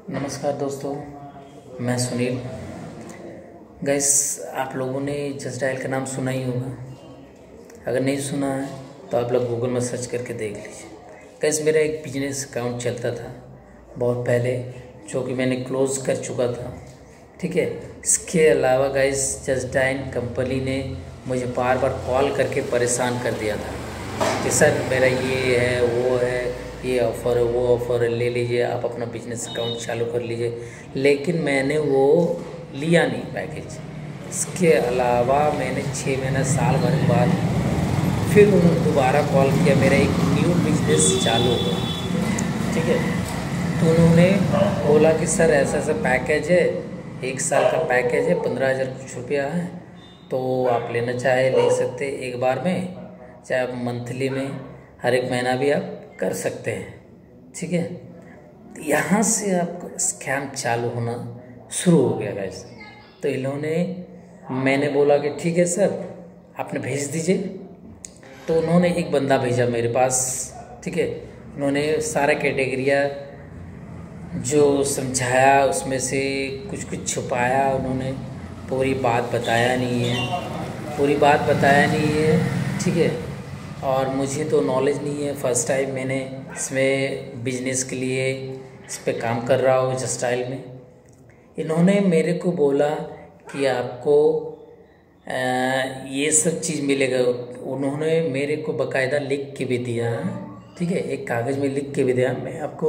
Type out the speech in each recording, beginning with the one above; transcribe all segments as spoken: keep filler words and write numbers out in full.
नमस्कार दोस्तों, मैं सुनील। गाइस, आप लोगों ने जस्ट डायल का नाम सुना ही होगा। अगर नहीं सुना है तो आप लोग गूगल में सर्च करके देख लीजिए। गाइस, मेरा एक बिजनेस अकाउंट चलता था बहुत पहले, जो कि मैंने क्लोज़ कर चुका था। ठीक है। इसके अलावा गाइस, जस्ट डायल कंपनी ने मुझे बार बार कॉल करके परेशान कर दिया था कि सर मेरा ये है, वो है, ये ऑफ़र है, वो ऑफ़र है, ले लीजिए, आप अपना बिजनेस अकाउंट चालू कर लीजिए। लेकिन मैंने वो लिया नहीं पैकेज। इसके अलावा मैंने छः महीना साल भर के बाद फिर उन्होंने दोबारा कॉल किया, मेरा एक न्यू बिजनेस चालू हुआ। ठीक है। तो उन्होंने बोला कि सर ऐसा ऐसा पैकेज है, एक साल का पैकेज है, पंद्रह हज़ार कुछ रुपया है, तो आप लेना चाहे ले सकते एक बार में, चाहे आप मंथली में हर एक महीना भी आप कर सकते हैं। ठीक है। तो यहाँ से आपका स्कैम चालू होना शुरू हो गया गाइस। तो इन्होंने, मैंने बोला कि ठीक है सर, आपने भेज दीजिए। तो उन्होंने एक बंदा भेजा मेरे पास। ठीक है। उन्होंने सारा कैटेगरिया जो समझाया, उसमें से कुछ कुछ छुपाया, उन्होंने पूरी बात बताया नहीं है, पूरी बात बताया नहीं है। ठीक है। और मुझे तो नॉलेज नहीं है, फर्स्ट टाइम मैंने इसमें बिजनेस के लिए इस पे काम कर रहा हूँ जस्ट डायल में। इन्होंने मेरे को बोला कि आपको आ, ये सब चीज़ मिलेगा। उन्होंने मेरे को बाकायदा लिख के भी दिया। ठीक है। एक कागज़ में लिख के भी दिया। मैं आपको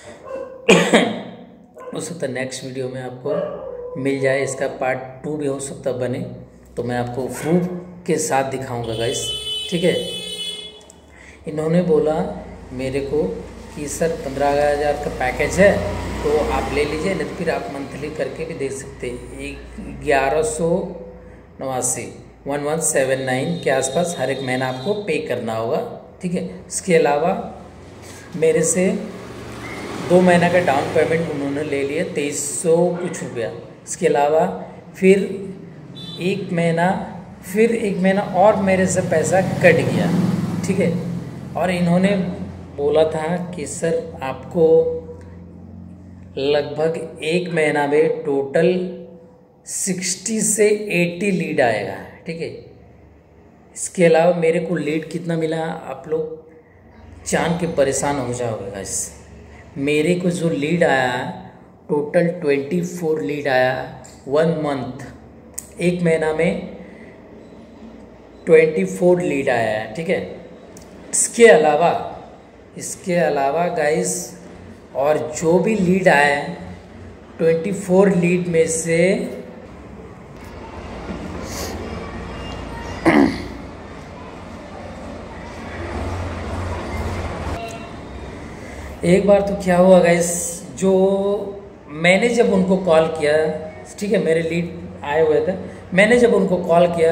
हो सकता है नेक्स्ट वीडियो में आपको मिल जाए, इसका पार्ट टू भी हो सकता बने, तो मैं आपको प्रूफ के साथ दिखाऊंगा गाइस। ठीक है। इन्होंने बोला मेरे को कि सर पंद्रह हज़ार का पैकेज है, तो आप ले लीजिए, नहीं तो फिर आप मंथली करके भी दे सकते हैं। एक ग्यारह सौ नवासी वन वन सेवन नाइन के आसपास हर एक महीना आपको पे करना होगा। ठीक है। इसके अलावा मेरे से दो महीना का डाउन पेमेंट उन्होंने ले लिया, तेईस सौ कुछ रुपया। इसके अलावा फिर एक महीना फिर एक महीना और मेरे से पैसा कट गया। ठीक है। और इन्होंने बोला था कि सर आपको लगभग एक महीना में टोटल सिक्सटी से एटी लीड आएगा। ठीक है। इसके अलावा मेरे को लीड कितना मिला आप लोग जान के परेशान हो जाओगे गाइस। मेरे को जो लीड आया टोटल ट्वेंटी फोर लीड आया वन मंथ, एक महीना में ट्वेंटी फोर लीड आया है। ठीक है। इसके अलावा इसके अलावा गाइस, और जो भी लीड आया है ट्वेंटी फोर लीड में से एक बार तो क्या हुआ गाइस, जो मैंने जब उनको कॉल किया, ठीक है, मेरे लीड आए हुए थे, मैंने जब उनको कॉल किया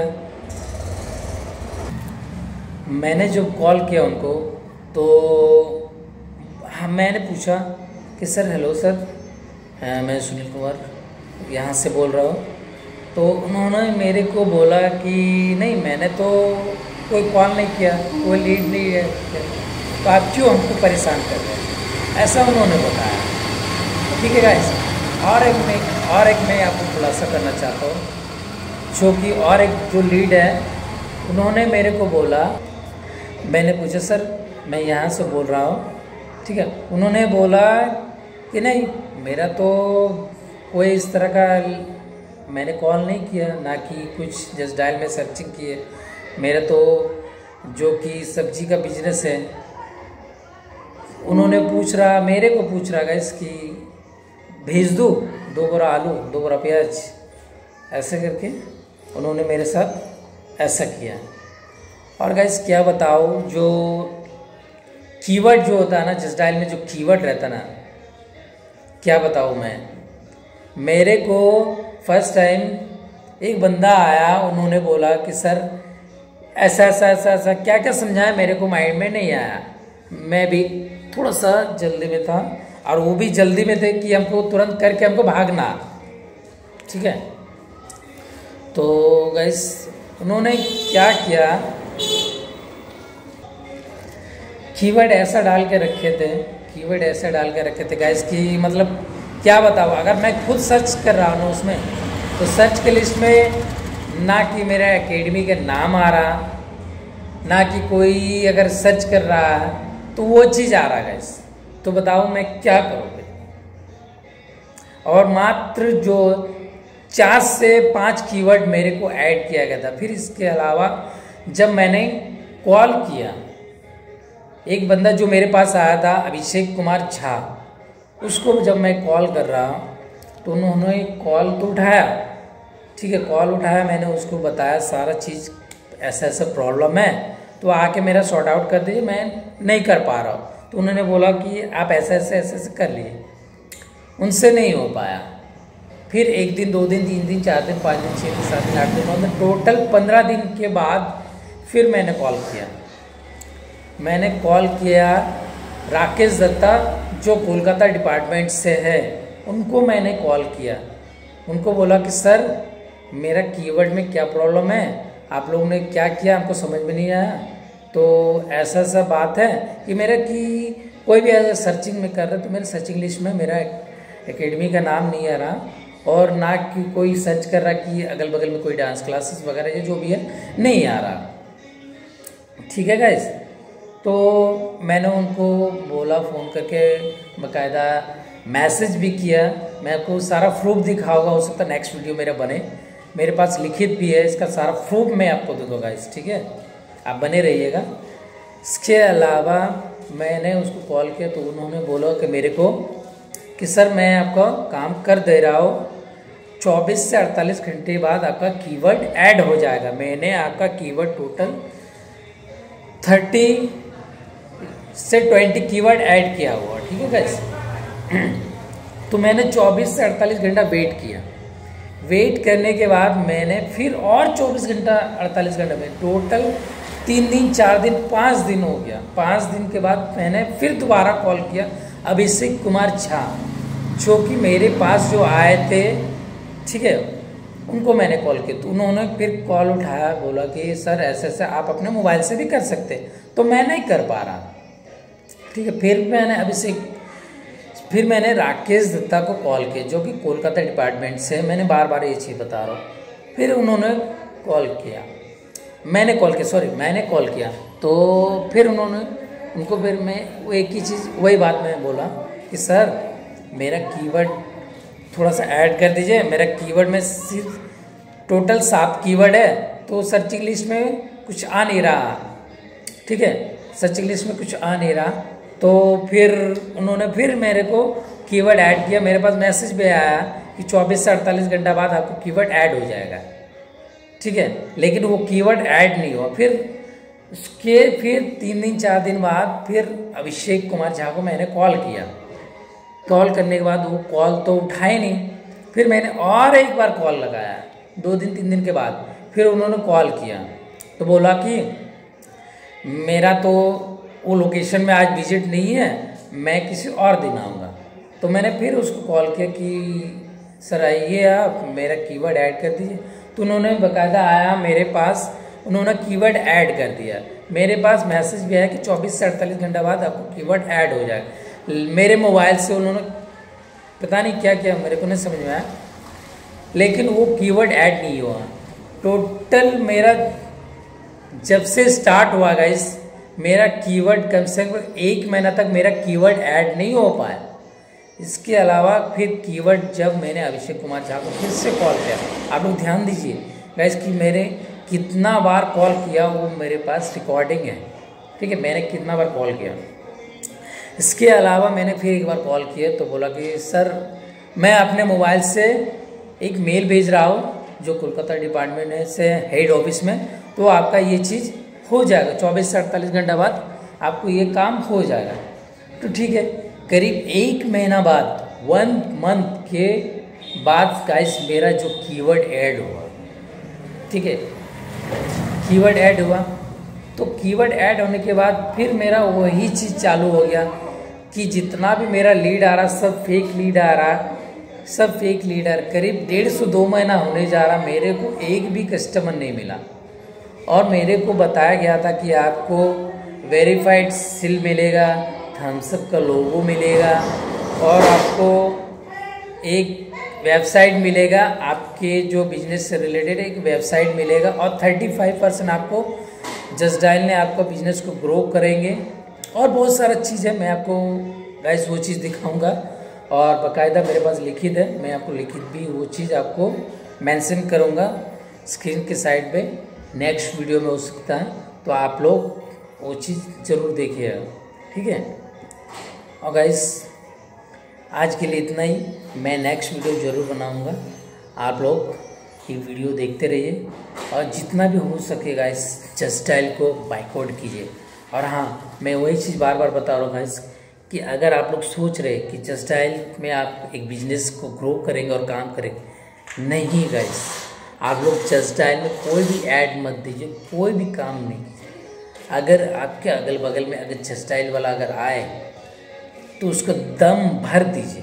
मैंने जब कॉल किया उनको, तो हाँ, मैंने पूछा कि सर हेलो सर, मैं सुनील कुमार यहाँ से बोल रहा हूँ। तो उन्होंने मेरे को बोला कि नहीं, मैंने तो कोई कॉल नहीं किया, कोई लीड नहीं है, तो आप क्यों हमको परेशान कर रहे हैं, ऐसा उन्होंने बताया। ठीक है गाइस। और एक मैं और एक मैं आपको खुलासा करना चाहता हूँ, जो कि और एक जो लीड है, उन्होंने मेरे को बोला, मैंने पूछा सर मैं यहाँ से बोल रहा हूँ। ठीक है। उन्होंने बोला कि नहीं, मेरा तो कोई इस तरह का मैंने कॉल नहीं किया, ना कि कुछ जस्ट डायल में सर्चिंग की है। मेरा तो जो कि सब्जी का बिजनेस है, उन्होंने पूछ रहा मेरे को पूछ रहा गाइस कि भेज दूँ दो बोरा आलू, दो बोरा प्याज, ऐसे करके उन्होंने मेरे साथ ऐसा किया। और गाइस क्या बताओ, जो कीवर्ड जो होता है ना जस्ट डायल में, जो कीवर्ड रहता ना, क्या बताऊँ मैं, मेरे को फर्स्ट टाइम एक बंदा आया, उन्होंने बोला कि सर ऐसा ऐसा ऐसा ऐसा क्या क्या समझाया, मेरे को माइंड में नहीं आया। मैं भी थोड़ा सा जल्दी में था, और वो भी जल्दी में थे कि हमको तुरंत करके हमको भागना। ठीक है। तो गाइस उन्होंने क्या किया, कीवर्ड ऐसा डाल के रखे थे कीवर्ड ऐसे डाल के रखे थे गाइस कि मतलब क्या बताऊँ, अगर मैं खुद सर्च कर रहा हूँ ना उसमें, तो सर्च के लिस्ट में ना कि मेरा एकेडमी का नाम आ रहा, ना कि कोई अगर सर्च कर रहा है तो वो चीज़ आ रहा है गाइस। तो बताओ मैं क्या करूँगी। और मात्र जो चार से पाँच कीवर्ड मेरे को ऐड किया गया था। फिर इसके अलावा जब मैंने कॉल किया, एक बंदा जो मेरे पास आया था अभिषेक कुमार झा, उसको जब मैं कॉल कर रहा तो उन्होंने कॉल तो उठाया, ठीक है, कॉल उठाया, मैंने उसको बताया सारा चीज़, ऐसा ऐसा प्रॉब्लम है तो आके मेरा सॉर्ट आउट कर दीजिए, मैं नहीं कर पा रहा हूँ। तो उन्होंने बोला कि आप ऐसे ऐसे ऐसे ऐसे कर लीजिए, उनसे नहीं हो पाया। फिर एक दिन, दो दिन, तीन दिन, चार दिन, पाँच दिन, छः दिन, सात दिन, आठ दिन, नौ दिन, टोटल पंद्रह दिन के बाद फिर मैंने कॉल किया। मैंने कॉल किया राकेश दत्ता जो कोलकाता डिपार्टमेंट से है, उनको मैंने कॉल किया। उनको बोला कि सर मेरा कीवर्ड में क्या प्रॉब्लम है, आप लोगों ने क्या किया हमको समझ में नहीं आया। तो ऐसा ऐसा बात है कि मेरा कि कोई भी अगर सर्चिंग में कर रहे तो मेरे सर्चिंग लिस्ट में मेरा एकेडमी का नाम नहीं आ रहा, और ना कि कोई सर्च कर रहा कि अगल बगल में कोई डांस क्लासेस वगैरह जो भी है नहीं आ रहा। ठीक है गाइस। तो मैंने उनको बोला फ़ोन करके, बाकायदा मैसेज भी किया। मैं आपको सारा प्रूफ दिखाऊंगा, हो सकता है नेक्स्ट वीडियो मेरा बने, मेरे पास लिखित भी है, इसका सारा प्रूफ मैं आपको दूंगा गाइस, ठीक है, आप बने रहिएगा। इसके अलावा मैंने उसको कॉल किया तो उन्होंने बोला कि मेरे को कि सर मैं आपका काम कर दे रहा हूँ, चौबीस से अड़तालीस घंटे बाद आपका कीवर्ड ऐड हो जाएगा। मैंने आपका कीवर्ड टोटल थर्टी से ट्वेंटी कीवर्ड ऐड किया हुआ, ठीक है गाइस। तो मैंने चौबीस से अड़तालीस घंटा वेट किया। वेट करने के बाद मैंने फिर और चौबीस घंटा अड़तालीस घंटा में टोटल तीन दिन, चार दिन, पाँच दिन हो गया। पाँच दिन के बाद मैंने फिर दोबारा कॉल किया अभिषेक कुमार झा, जो कि मेरे पास जो आए थे, ठीक है, उनको मैंने कॉल किया। तो उन्होंने फिर कॉल उठाया, बोला कि सर ऐसे ऐसे आप अपने मोबाइल से भी कर सकते, तो मैं नहीं कर पा रहा, ठीक है। फिर मैंने अभिषेक फिर मैंने राकेश दत्ता को कॉल किया, जो कि कोलकाता डिपार्टमेंट से, मैंने बार बार ये चीज़ बता रहा हूँ। फिर उन्होंने कॉल किया, मैंने कॉल किया सॉरी मैंने कॉल किया तो फिर उन्होंने उनको फिर मैं वो एक ही चीज़, वही बात मैं बोला कि सर मेरा कीवर्ड थोड़ा सा ऐड कर दीजिए। मेरा कीवर्ड में सिर्फ टोटल सात कीवर्ड है, तो सर्चिंग लिस्ट में कुछ आ नहीं रहा, ठीक है, सर्चिंग लिस्ट में कुछ आ नहीं रहा। तो फिर उन्होंने फिर मेरे को कीवर्ड ऐड किया। मेरे पास मैसेज भी आया कि चौबीस से अड़तालीस घंटा बाद आपको कीवर्ड ऐड हो जाएगा, ठीक है, लेकिन वो कीवर्ड ऐड नहीं हुआ। फिर उसके फिर तीन दिन चार दिन बाद फिर अभिषेक कुमार झा को मैंने कॉल किया। कॉल करने के बाद वो कॉल तो उठाए नहीं। फिर मैंने और एक बार कॉल लगाया, दो दिन तीन दिन के बाद फिर उन्होंने कॉल किया तो बोला कि मेरा तो वो लोकेशन में आज विजिट नहीं है, मैं किसी और दिन आऊँगा। तो मैंने फिर उसको कॉल किया कि सर आइए आप, मेरा कीवर्ड ऐड कर दीजिए। तो उन्होंने बाकायदा आया मेरे पास, उन्होंने कीवर्ड ऐड कर दिया। मेरे पास मैसेज भी आया कि चौबीस से अड़तालीस घंटा बाद आपको कीवर्ड ऐड हो जाएगा। मेरे मोबाइल से उन्होंने पता नहीं क्या किया, मेरे को नहीं समझ में आया, लेकिन वो कीवर्ड ऐड नहीं हुआ। टोटल मेरा जब से स्टार्ट हुआ गाइस, मेरा कीवर्ड कम से कम एक महीना तक मेरा कीवर्ड ऐड नहीं हो पाया। इसके अलावा फिर कीवर्ड जब मैंने अभिषेक कुमार झा को फिर से कॉल किया, आप लोग ध्यान दीजिए गाइस कि मैंने कितना बार कॉल किया, वो मेरे पास रिकॉर्डिंग है, ठीक है, मैंने कितना बार कॉल किया। इसके अलावा मैंने फिर एक बार कॉल किया तो बोला कि सर मैं अपने मोबाइल से एक मेल भेज रहा हूँ जो कोलकाता डिपार्टमेंट से हेड ऑफिस में, तो आपका ये चीज़ हो जाएगा, चौबीस से अड़तालीस घंटा बाद आपको ये काम हो जाएगा। तो ठीक है, करीब एक महीना बाद, वन मंथ के बाद गाइस मेरा जो कीवर्ड ऐड हुआ, ठीक है, कीवर्ड ऐड हुआ। तो कीवर्ड ऐड होने के बाद फिर मेरा वही चीज़ चालू हो गया कि जितना भी मेरा लीड आ रहा सब फेक लीड आ रहा, सब फेक लीड आ रहा। करीब डेढ़ सौ दो महीना होने जा रहा, मेरे को एक भी कस्टमर नहीं मिला। और मेरे को बताया गया था कि आपको वेरीफाइड सील मिलेगा, थम्स अप का लोगो मिलेगा, और आपको एक वेबसाइट मिलेगा, आपके जो बिजनेस से रिलेटेड एक वेबसाइट मिलेगा, और थर्टी फाइव परसेंट आपको जस्ट डायल ने आपका बिजनेस को ग्रो करेंगे। और बहुत सारा चीज़ है, मैं आपको गाइस वो चीज़ दिखाऊंगा, और बाकायदा मेरे पास लिखित है, मैं आपको लिखित भी वो चीज़ आपको मेंशन करूंगा स्क्रीन के साइड पे। नेक्स्ट वीडियो में हो सकता है, तो आप लोग वो चीज़ ज़रूर देखिएगा, ठीक है। और गाइस आज के लिए इतना ही, मैं नेक्स्ट वीडियो ज़रूर बनाऊंगा, आप लोग ये वीडियो देखते रहिए, और जितना भी हो सके गाइस जस्ट डायल को बाइकआउट कीजिए। और हाँ, मैं वही चीज़ बार बार बता रहा हूँ गाइस कि अगर आप लोग सोच रहे कि जस्ट डायल में आप एक बिजनेस को ग्रो करेंगे और काम करेंगे, नहीं गाइस, आप लोग जस्ट डायल में कोई भी ऐड मत दीजिए, कोई भी काम नहीं कीजिए। अगर आपके अगल बगल में अगर जस्ट डायल वाला अगर आए तो उसको दम भर दीजिए,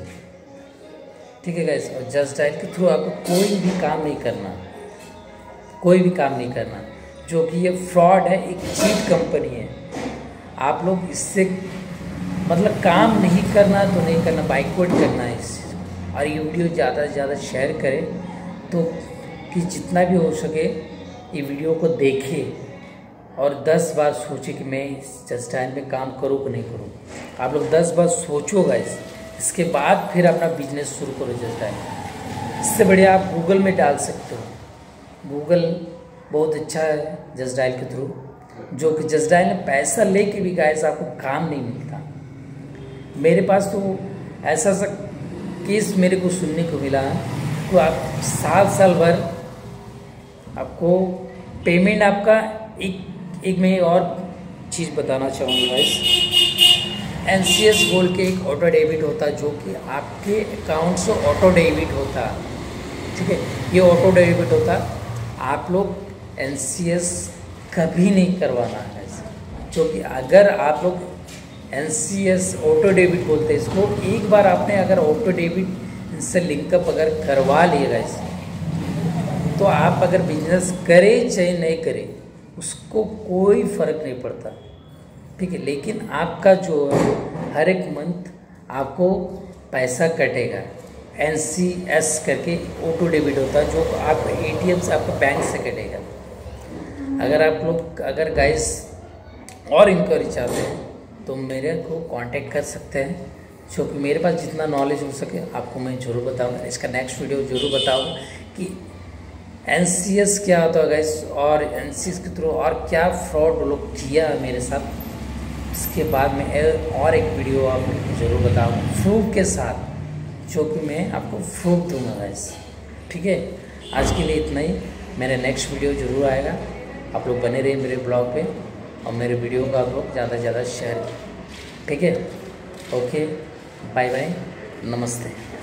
ठीक है गाइस। और जस्ट डायल के थ्रू आपको कोई भी काम नहीं करना, कोई भी काम नहीं करना, जो कि ये फ्रॉड है, एक चीट कंपनी है। आप लोग इससे मतलब काम नहीं करना तो नहीं करना, बाइकआउट करना है इससे। और ये वीडियो ज़्यादा से ज़्यादा शेयर करें, तो कि जितना भी हो सके ये वीडियो को देखें, और दस बार सोचे कि मैं इस जस्ट डायल में काम करूँ कि नहीं करूँ। आप लोग दस बार सोचो गाइस, इसके बाद फिर अपना बिजनेस शुरू करो जस्ट डायल। इससे बढ़िया आप गूगल में डाल सकते हो, गूगल बहुत अच्छा है जस्ट डायल के थ्रू, जो कि जस्ट डायल में पैसा लेके भी गाइस आपको काम नहीं मिलता। मेरे पास तो ऐसा सा केस मेरे को सुनने को मिला, तो आप साल साल भर आपको पेमेंट आपका एक एक मैं और चीज़ बताना चाहूँगा guys, N C S gold के एक ऑटो डेबिट होता है, जो कि आपके अकाउंट से ऑटो डेबिट होता है, ठीक है। ये ऑटो डेबिट होता, आप लोग एन सी एस कभी नहीं करवाना है गाइस, क्योंकि अगर आप लोग N C S auto debit बोलते हैं इसको, एक बार आपने अगर ऑटो डेबिट इनसे लिंकअप अगर करवा लिए गाइस, तो आप अगर बिजनेस करें चाहे नहीं करें उसको कोई फ़र्क नहीं पड़ता, ठीक है। लेकिन आपका जो हर एक मंथ आपको पैसा कटेगा, एन सी एस करके ऑटो डेबिट होता है, जो आप ए टी एम से आपका बैंक से कटेगा। अगर आप लोग अगर गाइस और इंक्वायरी चाहते हैं तो मेरे को कांटेक्ट कर सकते हैं, क्योंकि मेरे पास जितना नॉलेज हो सके आपको मैं ज़रूर बताऊंगा। इसका नेक्स्ट वीडियो ज़रूर बताऊंगा कि एन सी एस क्या होता है गाइस, और एन सी एस के थ्रू और क्या फ्रॉड लोग किया मेरे साथ। इसके बाद में और एक वीडियो आपको ज़रूर बताऊंगा प्रूफ के साथ, जो कि मैं आपको प्रूफ दूंगा गाइस, ठीक है। आज के लिए इतना ही, मेरा नेक्स्ट वीडियो ज़रूर आएगा। आप लोग बने रहिए मेरे ब्लॉग पे, और मेरे वीडियो को आप लोग ज़्यादा से ज़्यादा शेयर करें, ठीक है। ओके, बाय बाय, नमस्ते।